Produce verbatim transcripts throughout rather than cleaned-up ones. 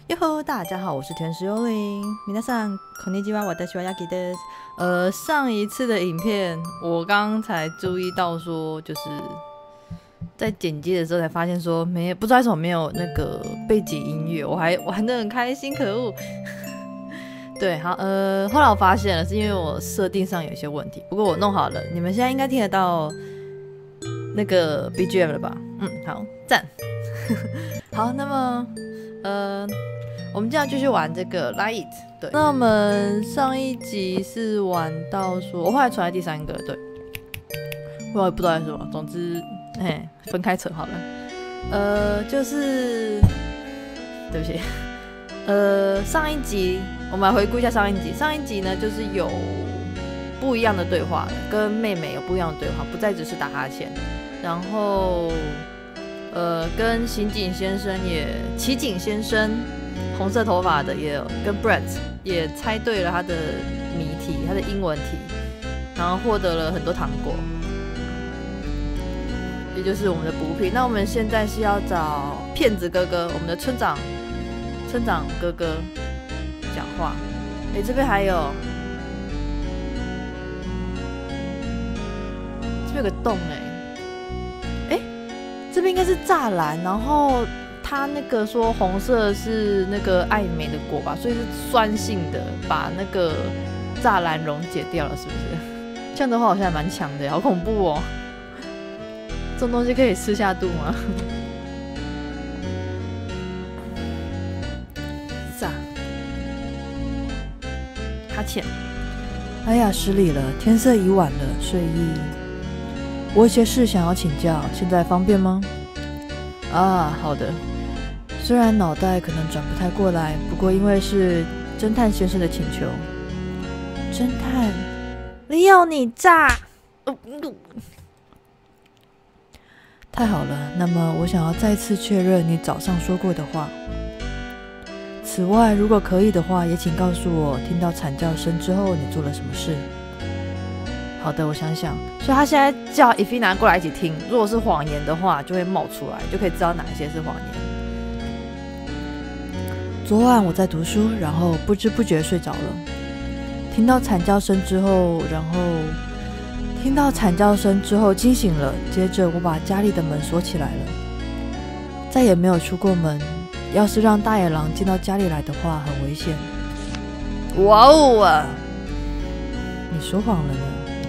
哟吼，大家好，我是天使幽灵。皆さんこんにちは、私はヤギです。呃，上一次的影片，我刚才注意到说，就是在剪辑的时候才发现说，没不知道为什么没有那个背景音乐，我还玩得很开心，可恶。对，好，呃，后来我发现了，是因为我设定上有一些问题，不过我弄好了，你们现在应该听得到那个 B G M 了吧？嗯，好，赞。好，那么，呃。我们这样继续玩这个 Light， 对。那我们上一集是玩到说，我后来传来第三个，对。我也不知道是什么，总之，嘿，分开扯好了。呃，就是，对不起，呃，上一集我们来回顾一下上一集。上一集呢，就是有不一样的对话了，跟妹妹有不一样的对话，不再只是打哈欠，然后，呃，跟刑警先生也，奇景先生。红色头发的也有跟 Brett 也猜对了他的谜题，他的英文题，然后获得了很多糖果，也就是我们的补品。那我们现在是要找骗子哥哥，我们的村长，村长哥哥讲话。哎，这边还有，这边有个洞哎，哎，这边应该是栅栏，然后。他那个说红色是那个爱美的果吧，所以是酸性的，把那个栅栏溶解掉了，是不是？这样的话好像还蛮强的，好恐怖哦！这种东西可以吃下肚吗？啥？哈欠。 哎呀，失礼了，天色已晚了，睡意。我有些事想要请教，现在方便吗？ 啊，好的。 虽然脑袋可能转不太过来，不过因为是侦探先生的请求。侦探， 利用你炸！ 太好了，那么我想要再次确认你早上说过的话。此外，如果可以的话，也请告诉我，听到惨叫声之后你做了什么事。 好的，我想想。所以他现在叫伊菲拿过来一起听，如果是谎言的话，就会冒出来，就可以知道哪一些是谎言。 昨晚我在读书，然后不知不觉睡着了。听到惨叫声之后，然后听到惨叫声之后惊醒了。接着我把家里的门锁起来了，再也没有出过门。要是让大野狼进到家里来的话，很危险。 哇哦啊！ 你说谎了呢。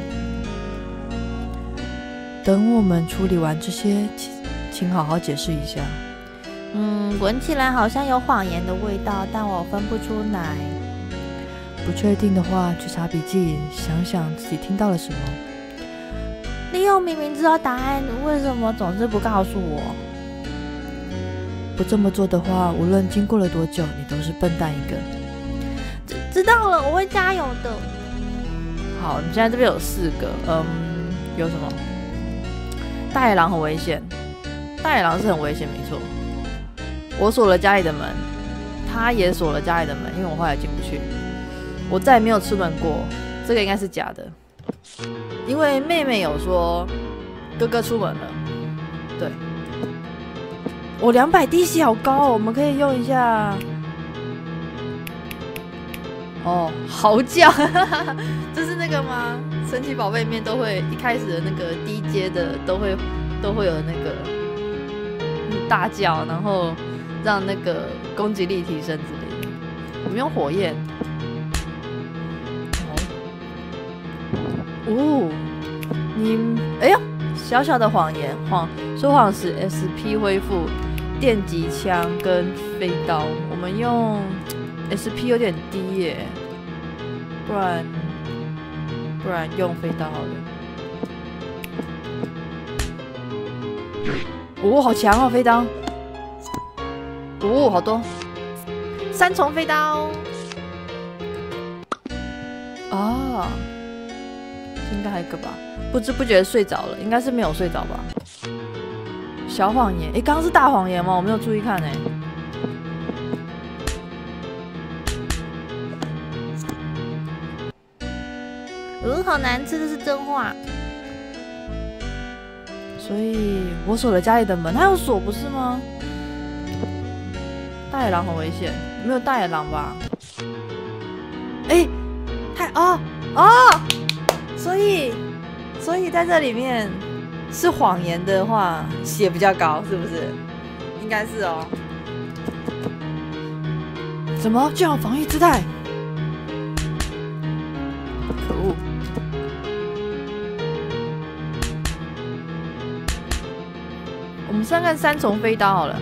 等我们处理完这些，请好好解释一下。 嗯，闻起来好像有谎言的味道，但我分不出来。 不确定的话，去查笔记，想想自己听到了什么。 利用明明知道答案，为什么总是不告诉我？ 不这么做的话，无论经过了多久，你都是笨蛋一个。 知知道了，我会加油的。 好，你现在这边有四个，嗯，有什么？大野狼很危险，大野狼是很危险，没错。我锁了家里的门，他也锁了家里的门，因为我后来进不去。我再也没有出门过，这个应该是假的，因为妹妹有说哥哥出门了。对，我两百滴血好高哦，我们可以用一下。哦，嚎叫，这是那个吗？神奇宝贝里面都会一开始的那个低阶的都会都会有那个大叫，然后。让那个攻击力提升之类的。我们用火焰。哦，你哎呦，小小的谎言，谎说谎时 S P 恢复，电击枪跟飞刀。我们用 S P 有点低耶，不然不然用飞刀好了。哦，好强哦，飞刀。哦，好多！三重飞刀啊，应该还有一个吧？不知不觉睡着了，应该是没有睡着吧？小谎言，哎，刚刚是大谎言吗？我没有注意看哎。 嗯，好难吃，这是真话。 所以我锁了家里的门，他有锁不是吗？大大野狼很危险，没有大野狼吧？哎，太哦哦，所以所以在这里面是谎言的话，血比较高，是不是？应该是哦。 怎么这样防御姿态？可恶！ 我们先看三重飞刀好了。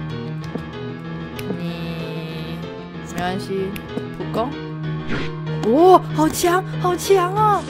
你没关系，普攻。 哦，好强，好强哦！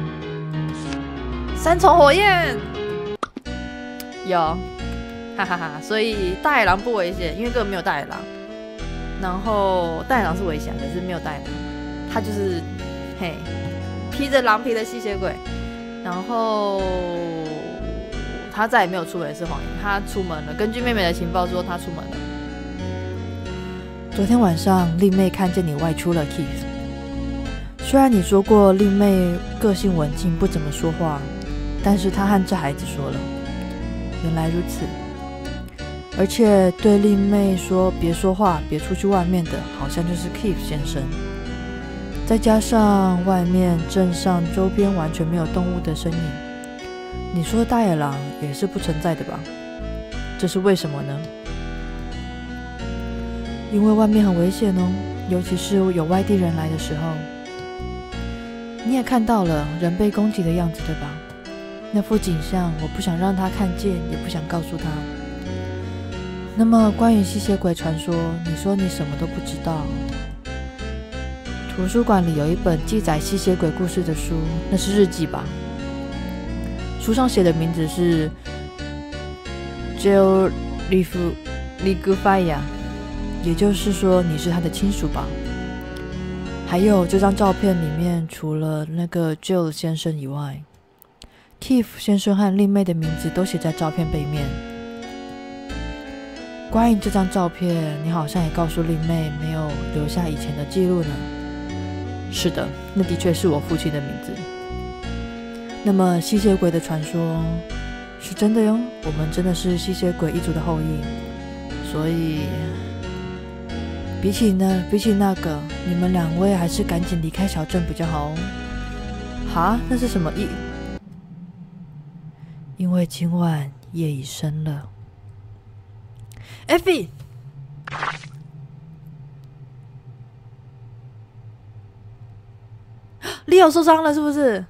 三重火焰有，哈哈哈！所以大野狼不危险，因为根本没有大野狼。然后大野狼是危险，可是没有大野狼，他就是嘿披着狼皮的吸血鬼。然后他再也没有出门是谎言，他出门了。根据妹妹的情报说，他出门了。 昨天晚上，令妹看见你外出了 ，Keith。虽然你说过令妹个性文静，不怎么说话，但是她和这孩子说了。原来如此。而且对令妹说别说话，别出去外面的，好像就是 Keith 先生。再加上外面镇上周边完全没有动物的身影，你说大野狼也是不存在的吧？这是为什么呢？因为外面很危险哦，尤其是有外地人来的时候。你也看到了人被攻击的样子，对吧？那幅景象，我不想让他看见，也不想告诉他。那么关于吸血鬼传说，你说你什么都不知道。图书馆里有一本记载吸血鬼故事的书，那是日记吧？书上写的名字是 Joe Ligufaya， 也就是说你是他的亲属吧？还有这张照片里面，除了那个 Joe 先生以外， Keith 先生和令妹的名字都写在照片背面。关于这张照片，你好像也告诉令妹没有留下以前的记录呢。是的，那的确是我父亲的名字。那么吸血鬼的传说是真的哟，我们真的是吸血鬼一族的后裔。所以比起呢，比起那个，你们两位还是赶紧离开小镇比较好哦。哈，那是什么意？因为今晚夜已深了。Effie， Leo 受伤了是不是？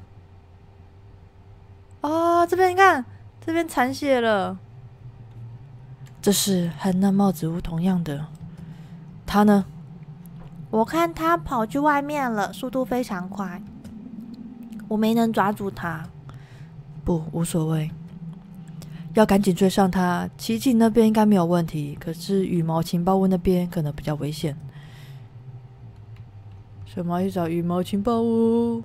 哦，这边你看，这边残血了。这是和那帽子屋同样的。他呢？ 我看他跑去外面了，速度非常快，我没能抓住他。 不，无所谓。要赶紧追上他。奇景那边应该没有问题，可是羽毛情报屋那边可能比较危险。什么？去找羽毛情报屋？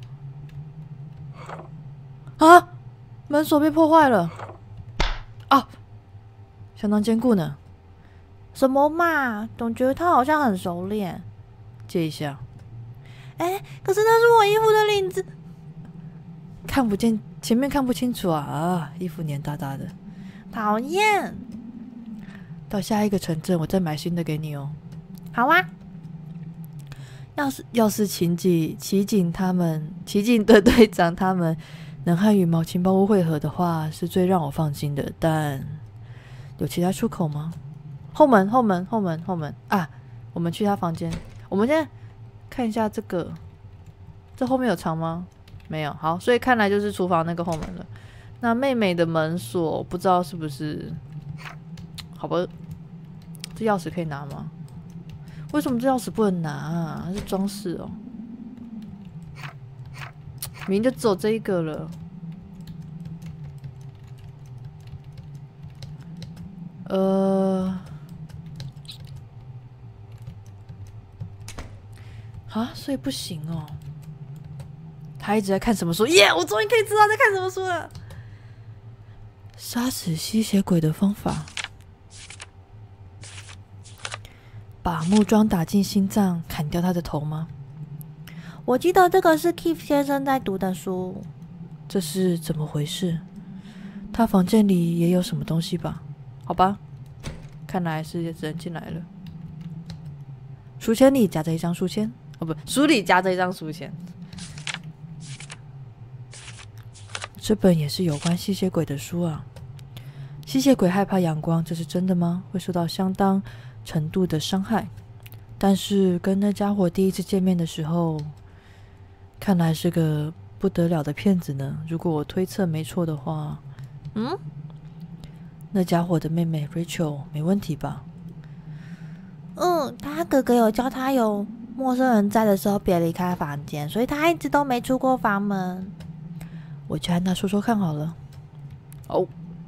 啊！门锁被破坏了。啊！相当坚固呢。 什么嘛？总觉得他好像很熟练。 借一下。 哎，可是那是我衣服的领子。 看不见，前面看不清楚啊！啊，衣服黏哒哒的， 讨厌。 到下一个城镇，我再买新的给你哦。 好啊。 要是要是奇景奇景他们奇景的队长他们能和羽毛情报屋会合的话，是最让我放心的。但有其他出口吗？后门，后门，后门，后门啊！我们去他房间。我们先看一下这个，这后面有藏吗？没有。好，所以看来就是厨房那个后门了。那妹妹的门锁不知道是不是？好吧，这钥匙可以拿吗？为什么这钥匙不能拿啊？它是装饰哦。明明就只有这一个了。呃，啊，所以不行哦。他一直在看什么书？耶、yeah, 我终于可以知道在看什么书了。杀死吸血鬼的方法。把木桩打进心脏，砍掉他的头吗？ 我记得这个是 Keith 先生在读的书。 这是怎么回事？他房间里也有什么东西吧？好吧，看来是只能进来了。 书签里夹着一张书签，哦不，书里夹着一张书签。这本也是有关吸血鬼的书啊。吸血鬼害怕阳光，这是真的吗？会受到相当程度的伤害。但是跟那家伙第一次见面的时候，看来是个不得了的骗子呢。如果我推测没错的话，嗯，那家伙的妹妹 Rachel 没问题吧？ 嗯，他哥哥有教他有陌生人在的时候别离开房间，所以他一直都没出过房门。 我去和他说说看好了。哦，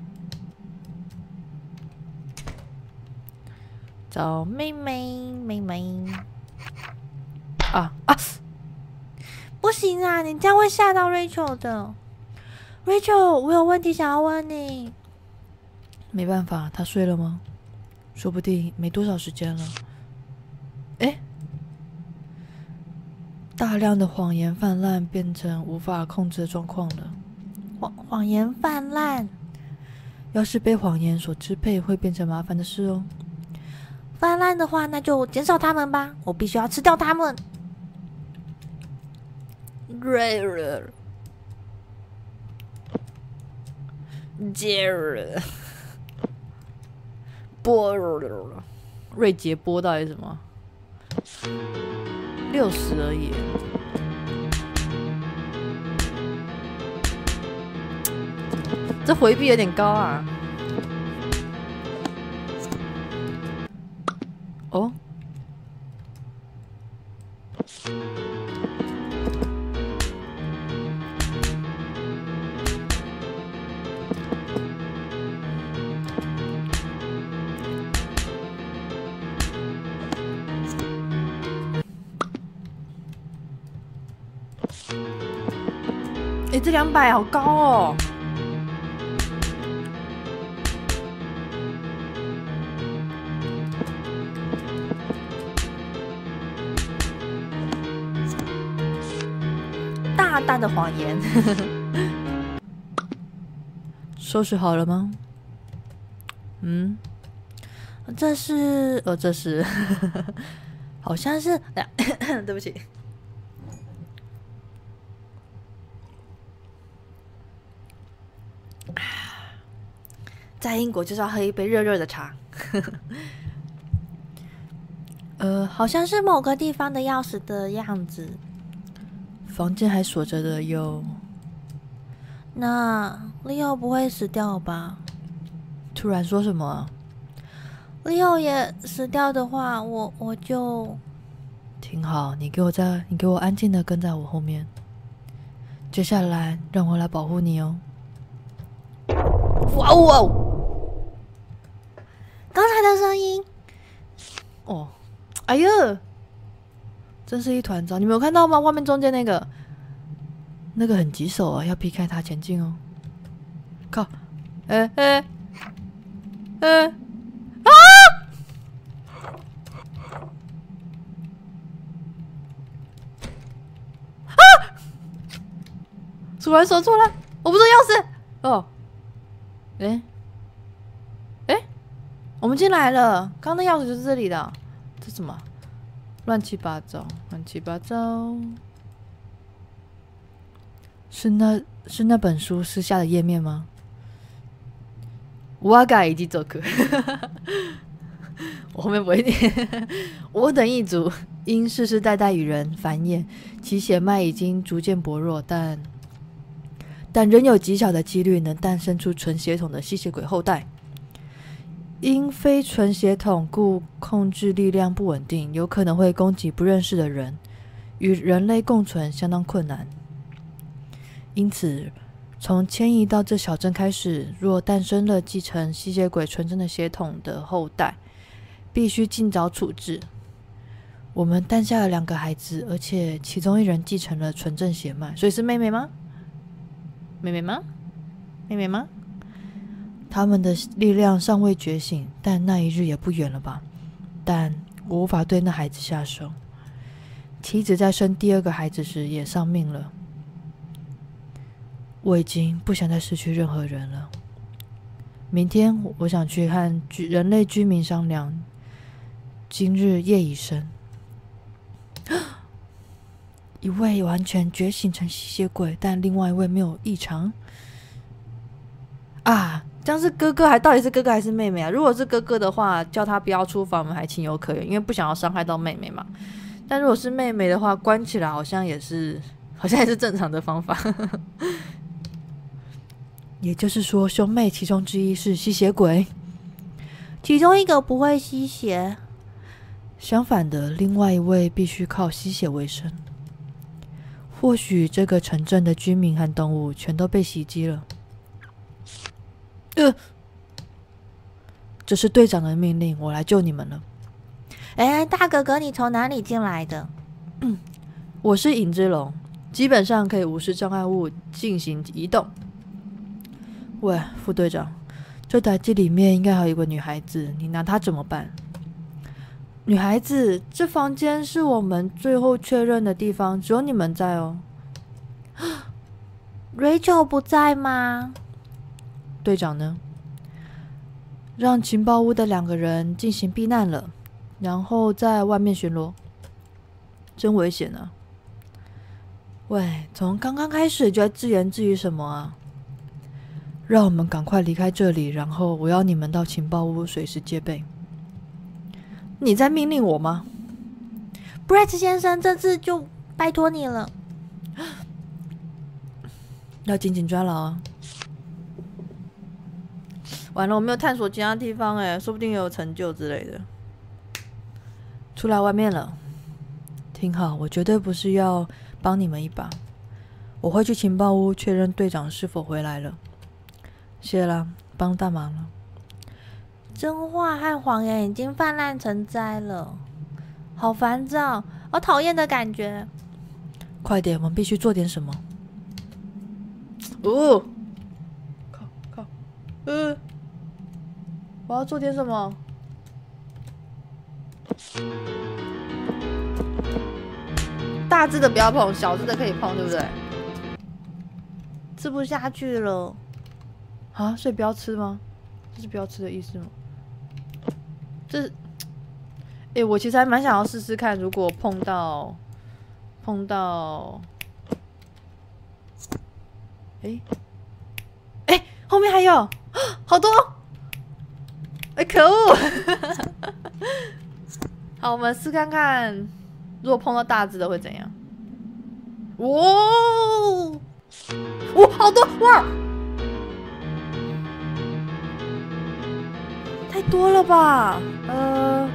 找妹妹，妹妹啊啊！ 不行啊，你这样会吓到 Rachel 的。Rachel， 我有问题想要问你。 没办法，他睡了吗？说不定没多少时间了。哎，大量的谎言泛滥，变成无法控制的状况了。 谎谎言泛滥， 要是被谎言所支配，会变成麻烦的事哦。 泛滥的话，那就减少它们吧。我必须要吃掉它们。 Jerry， 波瑞杰波到底是什么？六十而已。这回避有点高啊。哦。哎、欸，这两百好高哦！大胆的谎言，收拾好了吗？嗯， 这是， 哦，这是，好像是，对不起。在英国就是要喝一杯热热的茶。 呃，好像是某个地方的钥匙的样子。 房间还锁着的有。 那 Leo 不会死掉吧？ 突然说什么啊？ Leo 也死掉的话，我我就挺好。你给我在，你给我安静的跟在我后面。接下来让我来保护你哦。哇哦！ 刚才的声音， 哦，哎呀，真是一团糟！你没有看到吗？画面中间那个，那个很棘手啊，要避开他前进哦。靠！哎哎哎啊！啊！主人说错了，我不是钥匙哦。哎哎，我们进来了。刚刚的钥匙就是这里的，这什么？乱七八糟，乱七八糟。是那是那本书撕下的页面吗？我が一族，我后面不会念。我等一族因世世代代与人繁衍，其血脉已经逐渐薄弱，但但仍有极小的几率能诞生出纯血统的吸血鬼后代。因非纯血统，故控制力量不稳定，有可能会攻击不认识的人，与人类共存相当困难。因此，从迁移到这小镇开始，若诞生了继承吸血鬼纯正的血统的后代，必须尽早处置。我们诞下了两个孩子，而且其中一人继承了纯正血脉，所以是妹妹吗？妹妹吗？妹妹吗？他们的力量尚未觉醒，但那一日也不远了吧？但我无法对那孩子下手。妻子在生第二个孩子时也丧命了。我已经不想再失去任何人了。明天我想去和人类居民商量。今日夜已深， 一位完全觉醒成吸血鬼，但另外一位没有异常。啊，这样是哥哥还到底是哥哥还是妹妹啊？如果是哥哥的话，叫他不要出房门还情有可原，因为不想要伤害到妹妹嘛。但如果是妹妹的话，关起来好像也是，好像也是正常的方法。也就是说，兄妹其中之一是吸血鬼， 其中一个不会吸血。 相反的，另外一位必须靠吸血为生。或许这个城镇的居民和动物全都被袭击了。呃，这是队长的命令，我来救你们了。 哎，大哥哥，你从哪里进来的？ 嗯，我是影之龙，基本上可以无视障碍物进行移动。喂，副队长，这台机里面应该还有一个女孩子，你拿她怎么办？女孩子，这房间是我们最后确认的地方，只有你们在哦。 Rachel 不在吗？ 队长呢？让情报屋的两个人进行避难了，然后在外面巡逻。真危险啊！喂，从刚刚开始就在自言自语什么啊？让我们赶快离开这里，然后我要你们到情报屋随时戒备。你在命令我吗 ？Brett 先生，这次就拜托你了。 要紧紧抓牢啊！ 完了，我没有探索其他地方哎，说不定有成就之类的。 出来外面了，听好，我绝对不是要帮你们一把，我会去情报屋确认队长是否回来了。谢啦，帮大忙了。 真话和谎言已经泛滥成灾了，好烦躁，好讨厌的感觉。 快点，我们必须做点什么。 哦，靠靠，呃，我要做点什么？大只的不要碰，小只的可以碰，对不对？ 吃不下去了。 啊，所以不要吃吗？这是不要吃的意思吗？ 这，哎、欸，我其实还蛮想要试试看，如果碰到，碰到，哎、欸，哎、欸，后面还有，好多，哎、欸，可恶！好，我们试看看，如果碰到大只的会怎样？哇，哇，好多哇！ 太多了吧？呃，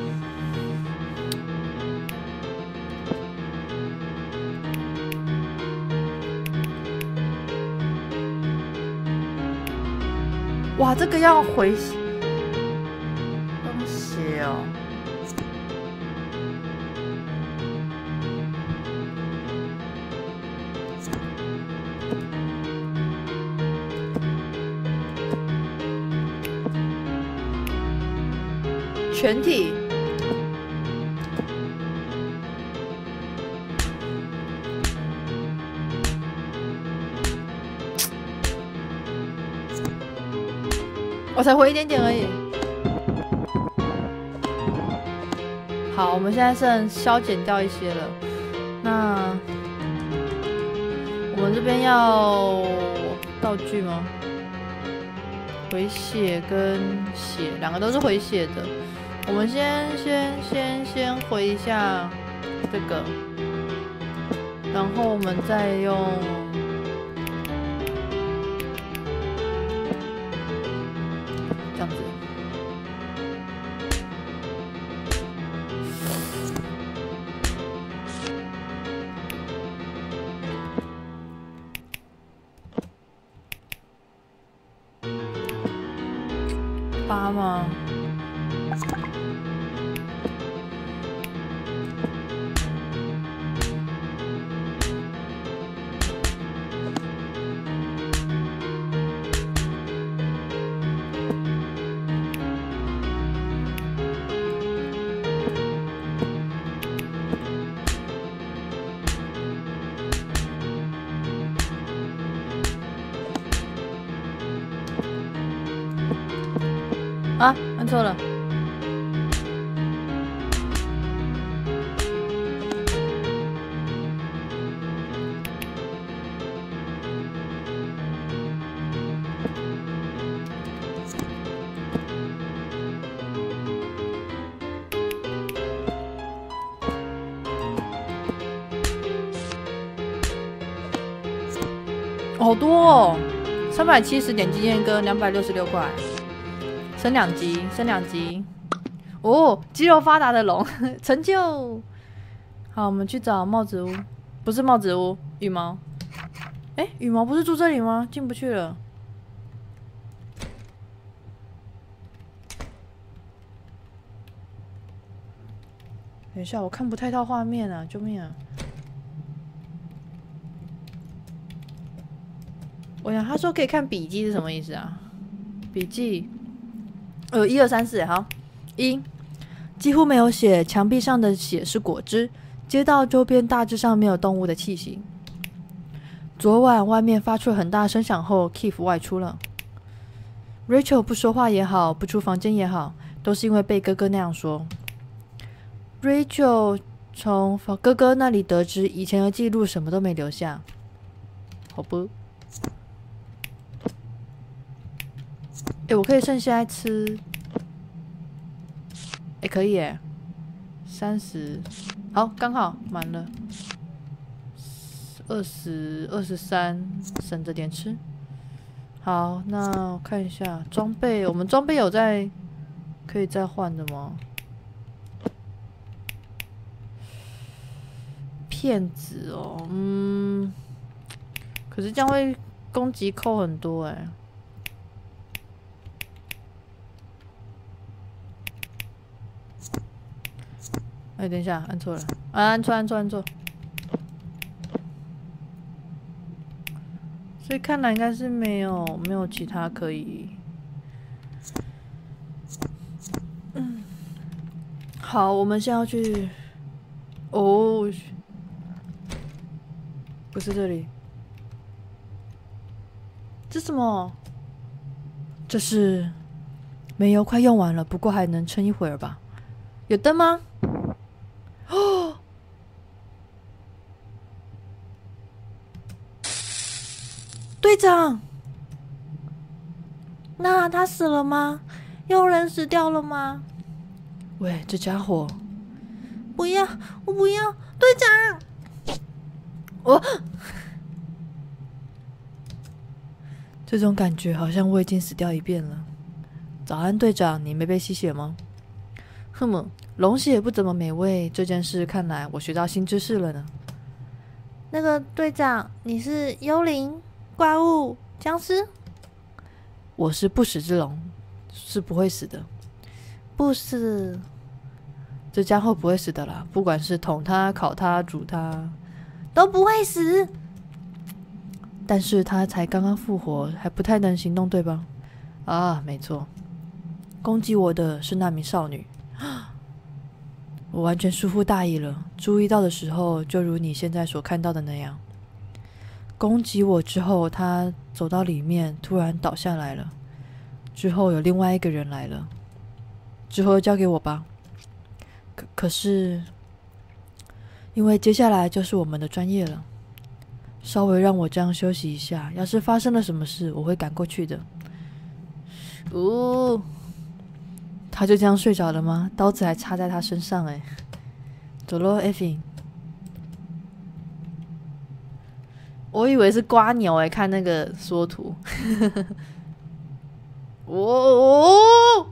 哇，这个要回东西哦。全体，我才回一点点而已。好，我们现在剩消减掉一些了。那我们这边要道具吗？回血跟血，两个都是回血的。我们先先先先回一下这个，然后我们再用这样子。八吗？啊，按错了。 好多哦，三百七十点经验跟两百六十六块，升两级，升两级。哦，肌肉发达的龙成就。好，我们去找帽子屋，不是帽子屋，羽毛。哎、欸，羽毛不是住这里吗？进不去了。等一下，我看不太到画面啊！救命啊！我想他说可以看笔记是什么意思啊？笔记，呃，一二三四，好，一，几乎没有血，墙壁上的血是果汁，街道周边大致上没有动物的气息。昨晚外面发出了很大声响后 ，Keith 外出了。Rachel 不说话也好，不出房间也好，都是因为被哥哥那样说。Rachel 从哥哥那里得知，以前的记录什么都没留下。好不？哎、欸，我可以趁现在吃。哎、欸，可以耶，三十，好，刚好满了。二十二十三，省着点吃。好，那我看一下装备，我们装备有在可以再换的吗？骗子哦，嗯，可是这样会攻击扣很多哎、欸。哎、欸，等一下，按错了，啊，按错，按错，按错。所以看来应该是没有没有其他可以。嗯，好，我们现在要去。哦，不是这里，这什么？这是煤油快用完了，不过还能撑一会儿吧。有灯吗？哦。队长， 那他死了吗？有人死掉了吗？ 喂，这家伙！ 不要，我不要，队长！ 我这种感觉好像我已经死掉一遍了。早安，队长，你没被吸血吗？哼么，龙血不怎么美味，这件事看来我学到新知识了呢。 那个队长，你是幽灵？怪物、僵尸， 我是不死之龙，是不会死的。 不死， 这家伙不会死的啦，不管是捅他、烤他、煮他， 都不会死。 但是他才刚刚复活，还不太能行动，对吧？啊，没错，攻击我的是那名少女。我完全疏忽大意了，注意到的时候，就如你现在所看到的那样。攻击我之后，他走到里面，突然倒下来了。之后有另外一个人来了，之后交给我吧。可可是，因为接下来就是我们的专业了，稍微让我这样休息一下。要是发生了什么事，我会赶过去的。哦，他就这样睡着了吗？刀子还插在他身上哎。走咯，艾菲。我以为是瓜牛哎、欸，看那个缩图。哦，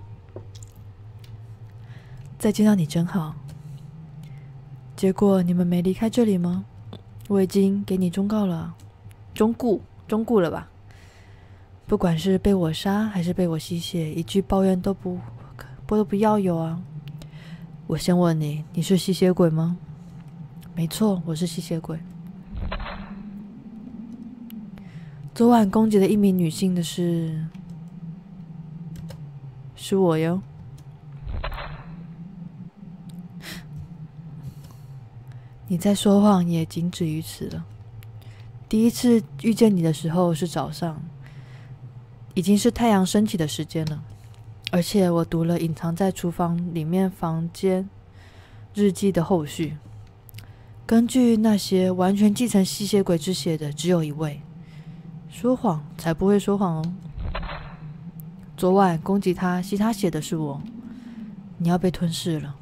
再见到你真好。结果你们没离开这里吗？我已经给你忠告了，忠固忠固了吧？不管是被我杀还是被我吸血，一句抱怨都不不都不要有啊！我先问你，你是吸血鬼吗？没错，我是吸血鬼。昨晚攻击了一名女性的是，是我哟。你在说谎也仅止于此了。第一次遇见你的时候是早上，已经是太阳升起的时间了，而且我读了隐藏在厨房里面房间日记的后续。根据那些完全继承吸血鬼之血的只有一位。说谎才不会说谎哦！昨晚攻击他、吸他血的是我，你要被吞噬了。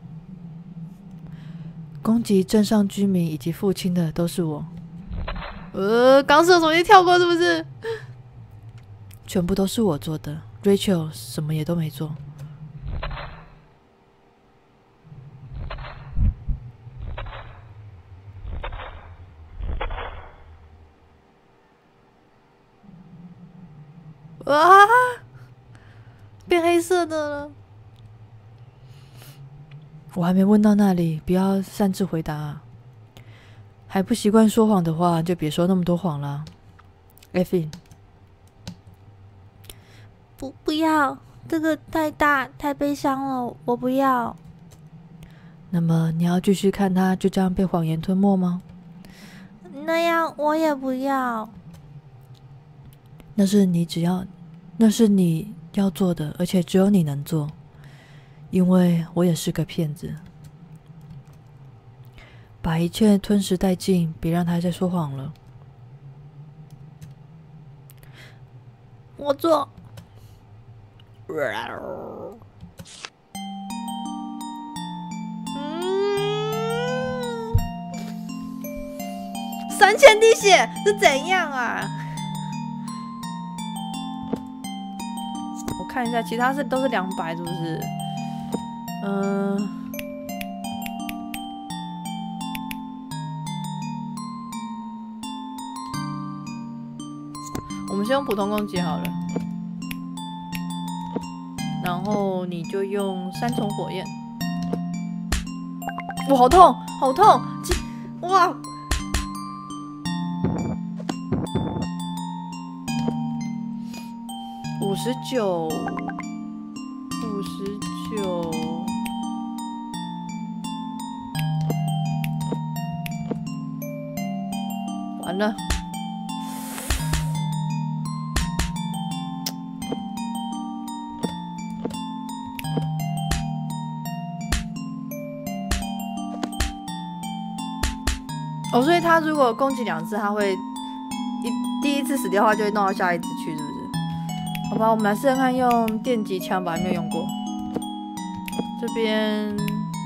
攻击镇上居民以及父亲的都是我， 呃，刚射手机跳过是不是？ 全部都是我做的 ，Rachel 什么也都没做。 啊！变黑色的了。 我还没问到那里，不要擅自回答啊。还不习惯说谎的话，就别说那么多谎了。Effie， 不不要，这个太大太悲伤了，我不要。 那么你要继续看他就这样被谎言吞没吗？ 那样我也不要。 那是你只要，那是你要做的，而且只有你能做，因为我也是个骗子。把一切吞噬殆尽，别让他再说谎了。 我做。 嗯，三千滴血是怎样啊？我看一下，其他是都是两百，是不是？嗯、呃。我们先用普通攻击好了，然后你就用三重火焰。哇，好痛，好痛！哇，五十九，五十九，完了。哦，所以他如果攻击两次，他会一第一次死掉的话，就会弄到下一只去，是不是？好吧，我们来试试看用电击枪吧，还没有用过。这边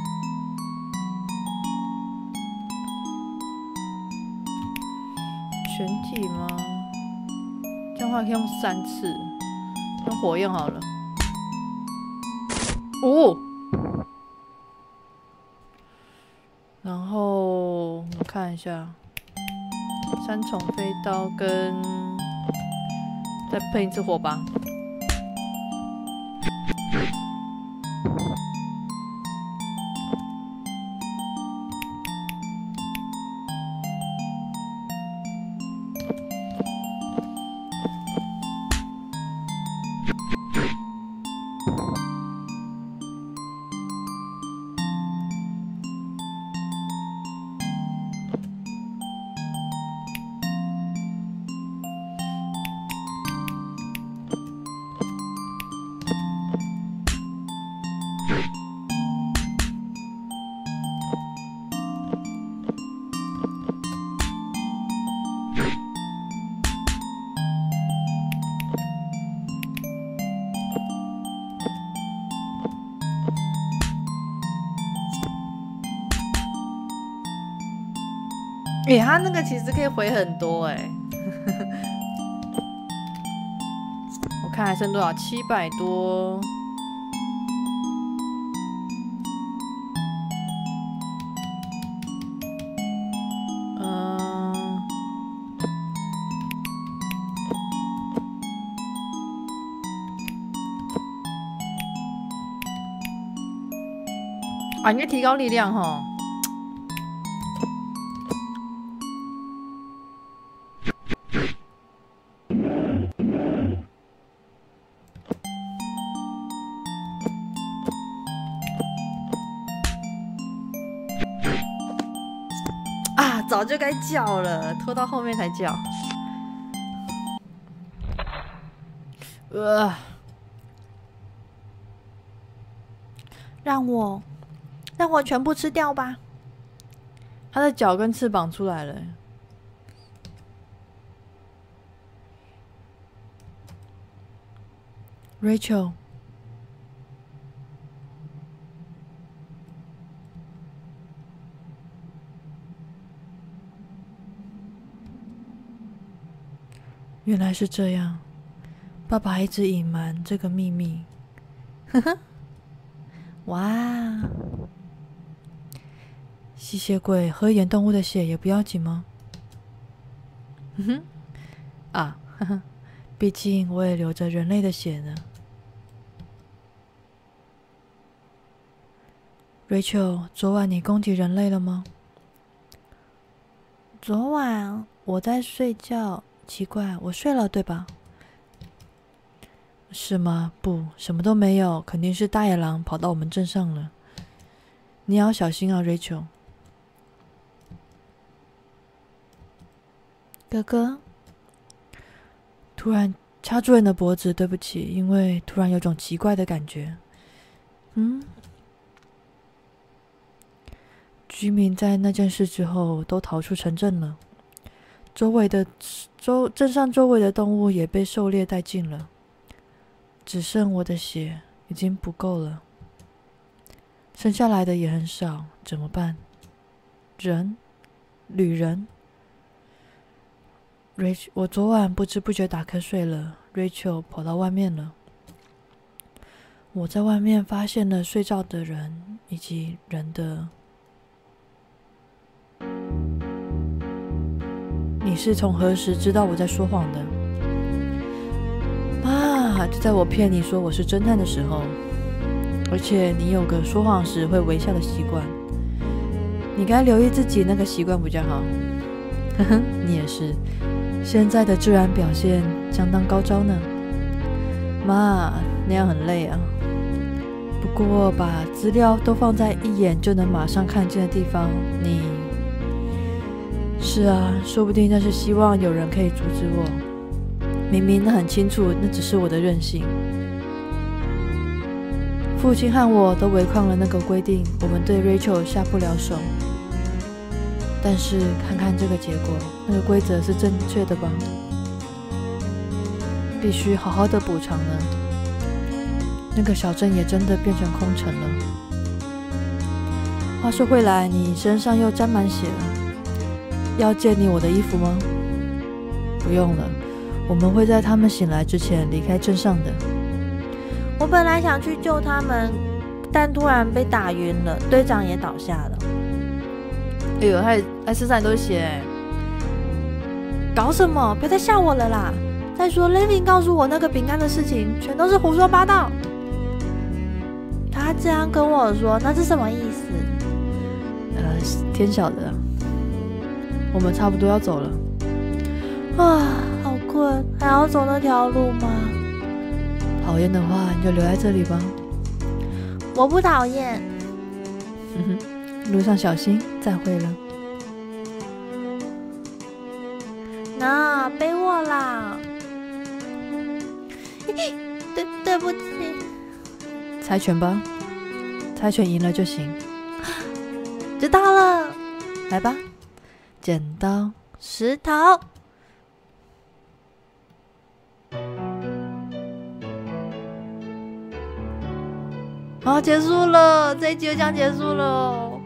全体吗？这样的话可以用三次，用火焰好了。哦。然后我看一下，三重飞刀跟再喷一次火吧。哎、欸，他那个其实可以回很多哎、欸。我看还剩多少？七百多。嗯。啊，应该提高力量哈。早就该叫了，拖到后面才叫。呃， 让我，让我全部吃掉吧。 他的脚跟翅膀出来了。 Rachel， 原来是这样，爸爸一直隐瞒这个秘密。呵呵， 哇！ 吸血鬼喝一点动物的血也不要紧吗？ 哼哼，啊，呵呵， 毕竟我也流着人类的血呢。Rachel， 昨晚你攻击人类了吗？ 昨晚我在睡觉，奇怪，我睡了对吧？ 是吗？不，什么都没有，肯定是大野狼跑到我们镇上了。你要小心啊 ，Rachel。 哥哥， 突然掐住人的脖子，对不起，因为突然有种奇怪的感觉。嗯。居民在那件事之后都逃出城镇了，周围的周镇上周围的动物也被狩猎殆尽了，只剩我的血已经不够了，剩下来的也很少，怎么办？人，旅人。Rachel， 我昨晚不知不觉打瞌睡了 ，Rachel 跑到外面了。我在外面发现了睡觉的人以及人的。你是从何时知道我在说谎的？啊，就在我骗你说我是侦探的时候。而且你有个说谎时会微笑的习惯，你该留意自己那个习惯比较好。呵呵，你也是，现在的自然表现相当高招呢。妈，那样很累啊。不过把资料都放在一眼就能马上看见的地方，你……是啊，说不定那是希望有人可以阻止我。明明很清楚，那只是我的任性。父亲和我都违抗了那个规定，我们对 Rachel 下不了手。但是看看这个结果，那个规则是正确的吧？必须好好的补偿呢。那个小镇也真的变成空城了。话说回来，你身上又沾满血了。要借你我的衣服吗？不用了，我们会在他们醒来之前离开镇上的。 我本来想去救他们，但突然被打晕了，队长也倒下了。 哎呦，还还身上都是血哎！ 搞什么？别再吓我了啦！再说 Levin 告诉我那个饼干的事情，全都是胡说八道。他这样跟我说，那是什么意思？ 呃，天晓得。我们差不多要走了。 啊，好困，还要走那条路吗？ 讨厌的话，你就留在这里吧。 我不讨厌。 嗯哼，路上小心，再会了。 那背我啦！对，对不起。 猜拳吧，猜拳赢了就行。 知道了， 来吧。剪刀石头。 好，结束了，这一集就这样结束了哦。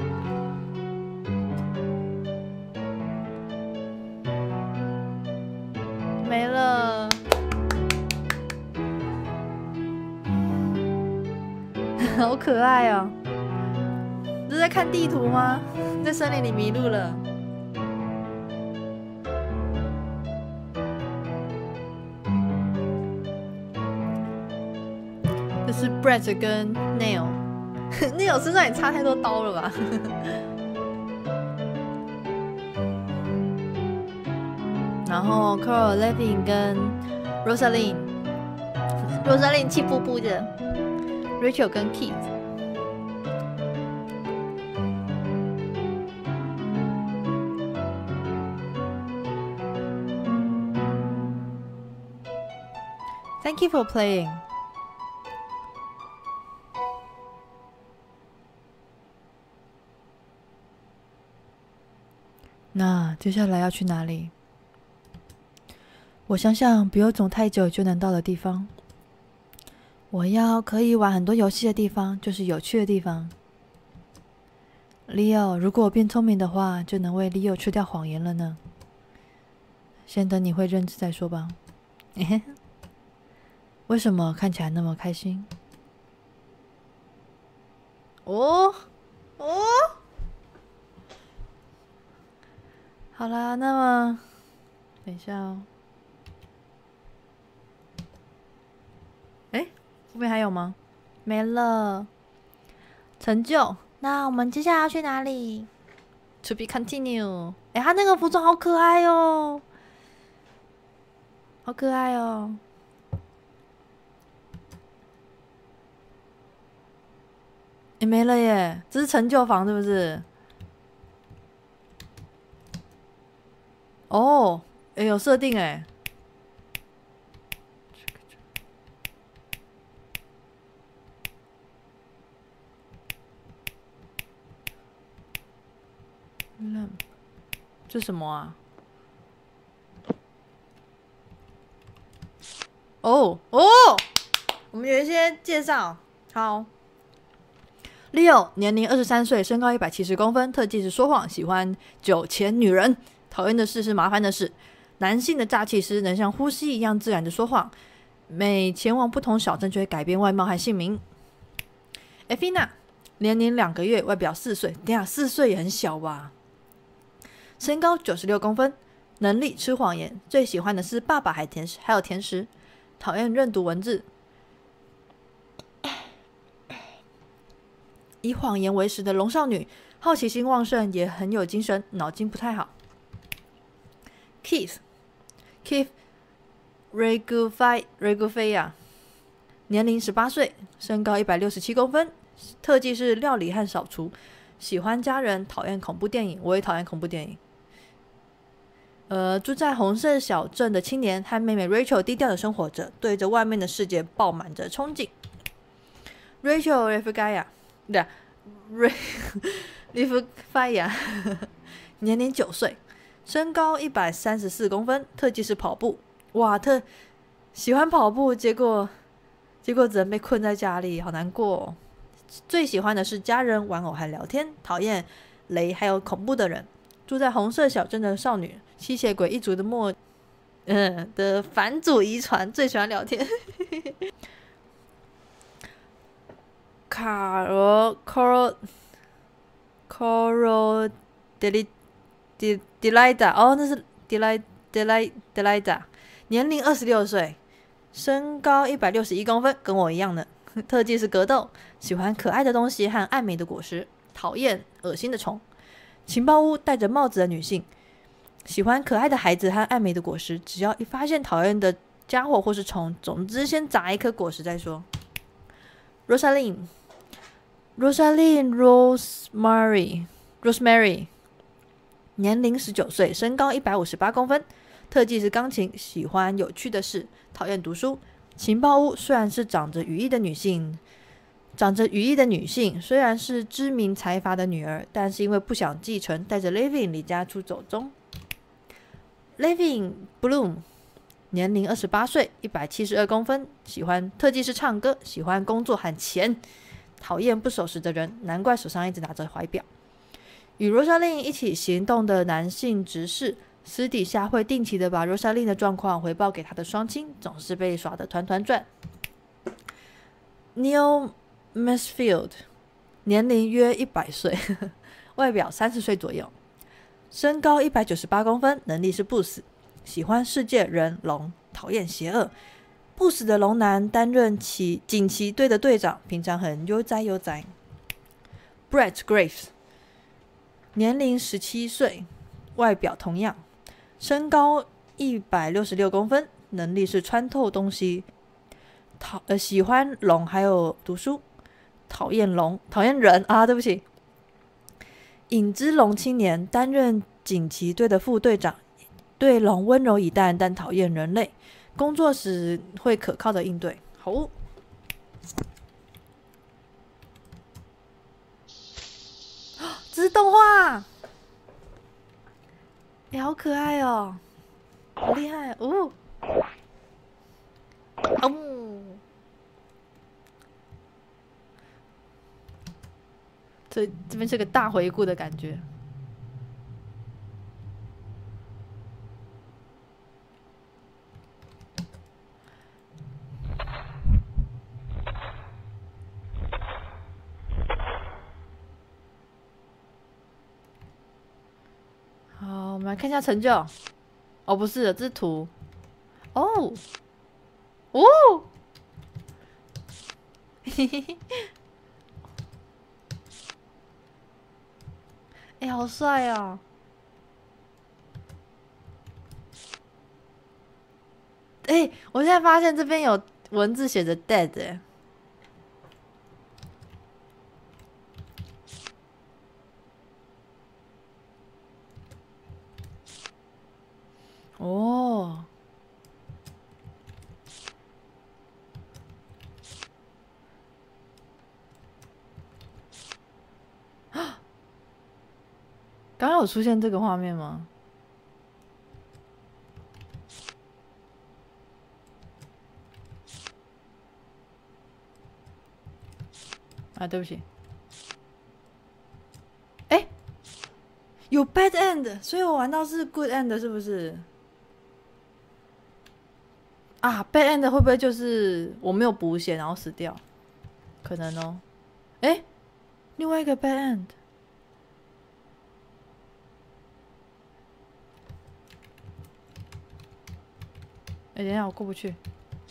没了。好可爱哦！你是在看地图吗？在森林里迷路了。这是 Brett 跟 Neil，Neil 身上也插太多刀了吧？然后 Carl Levin 跟 Rosalind，Rosalind 气噗噗的 ，Rachel 跟 Keith。Thank you for playing. 那接下来要去哪里？我想想，不用走太久就能到的地方。我要可以玩很多游戏的地方，就是有趣的地方。Leo， 如果我变聪明的话，就能为 Leo 吃掉谎言了呢。 先等你会认字再说吧。为什么看起来那么开心？ 哦哦， 好啦，那么等一下哦。哎，后面还有吗？ 没了。 成就。 那我们接下来要去哪里 To be continue。 哎，他那个服装好可爱哦，好可爱哦。 也没了耶，这是成就房是不是？哦，哎，有设定哎。这什么啊？哦哦，我们有一些介绍。好 ，Leo 年龄二十三岁，身高一百七十公分，特技是说谎，喜欢酒钱女人，讨厌的事是麻烦的事。男性的诈欺师能像呼吸一样自然的说谎，每前往不同小镇就会改变外貌和姓名。Efina 年龄两个月，外表四岁，等下四岁也很小吧？身高九十六公分，能力吃谎言，最喜欢的是爸爸还甜食，还有甜食，讨厌认读文字，以谎言为食的龙少女，好奇心旺盛，也很有精神，脑筋不太好。Keith Keith Regufai Regufaya 年龄十八岁，身高一百六十七公分，特技是料理和扫除，喜欢家人，讨厌恐怖电影，我也讨厌恐怖电影。呃，住在红色小镇的青年和妹妹 Rachel 低调的生活着，对着外面的世界爆满着憧憬。Rachel Refugaya 对 Refugaya 年龄九岁，身高一百三十四公分，特技是跑步。哇，特喜欢跑步，结果结果只能被困在家里，好难过哦。最喜欢的是家人、玩偶和聊天，讨厌雷还有恐怖的人。住在红色小镇的少女，吸血鬼一族的末嗯的反祖遗传，最喜欢聊天。卡罗 Coro Coro Deli Del Delida 哦，那是 Delida Delida Delida， 年龄二十六岁，身高一百六十一公分，跟我一样的。特技是格斗，喜欢可爱的东西和爱美的果实，讨厌恶心的虫。情报屋戴着帽子的女性，喜欢可爱的孩子和爱美的果实，只要一发现讨厌的家伙或是虫，总之先砸一颗果实再说。Rosaline Rosaline Rosemary Rosemary 年龄十九岁，身高一百五十八公分，特技是钢琴，喜欢有趣的事，讨厌读书。情报屋虽然是长着羽翼的女性，长着羽翼的女性虽然是知名财阀的女儿，但是因为不想继承，带着 Levin 离家出走中。Levin Bloom 年龄二十八岁，一百七十二公分，喜欢特技是唱歌，喜欢工作和钱，讨厌不守时的人，难怪手上一直拿着怀表。与 Rosaline 一起行动的男性执事，私底下会定期的把 Rosaline 的状况回报给他的双亲，总是被耍得团团转。Neil Mansfield 年龄约一百岁，外表三十岁左右，身高一百九十八公分，能力是不死，喜欢世界人龙，讨厌邪恶。不死的龙男担任骑锦旗队的队长，平常很悠哉悠哉。Brett Graves 年龄十七岁，外表同样，身高一百六十六公分，能力是穿透东西，讨呃喜欢龙还有读书，讨厌龙讨厌人啊，对不起。影之龙青年担任锦旗队的副队长，对龙温柔以待，但讨厌人类，工作时会可靠的应对。好，这是动画，欸，好可爱哦，好厉害哦！哦，这这边是个大回顾的感觉。 们来看一下成就。哦，不是，这是图。哦，哦，嘿嘿嘿，哎，好帅哦！哎，我现在发现这边有文字写着 dead 哎。哦，刚刚有出现这个画面吗？啊，对不起。哎，有 bad end， 所以我玩到是 good end， 是不是？啊 ，bad end 会不会就是我没有补血然后死掉？可能哦。哎，另外一个 bad end。哎，等一下，我过不去。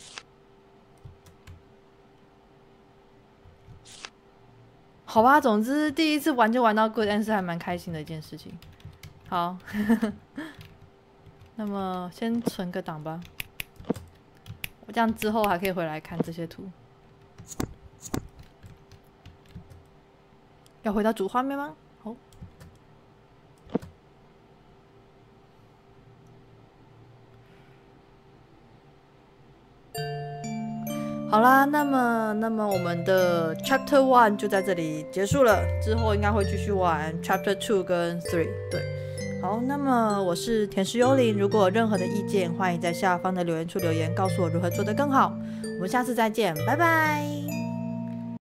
好吧，总之第一次玩就玩到 good end 是还蛮开心的一件事情。好，那么先存个档吧，我这样之后还可以回来看这些图。要回到主画面吗？好。好啦，那么那么我们的 Chapter One 就在这里结束了，之后应该会继续玩 Chapter Two 跟 Three。对，好，那么我是甜食幽灵，如果有任何的意见，欢迎在下方的留言处留言，告诉我如何做得更好。我们下次再见，拜拜。